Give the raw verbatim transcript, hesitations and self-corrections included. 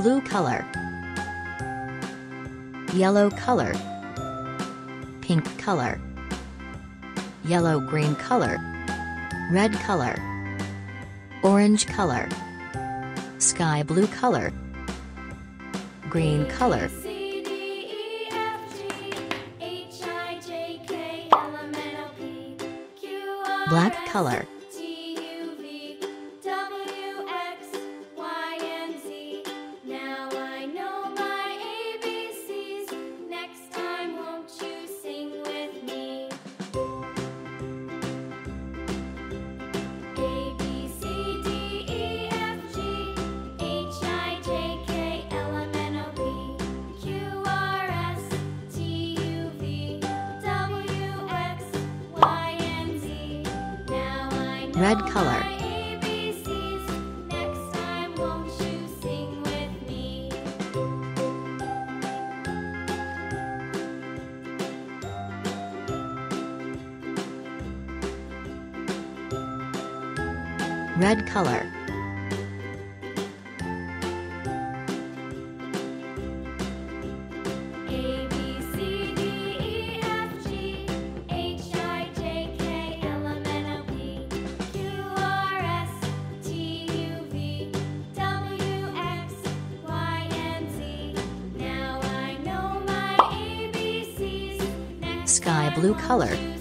blue color, yellow color, pink color, yellow green color, red color, orange color, sky blue color, green color, black color, red color, red color, sky blue color,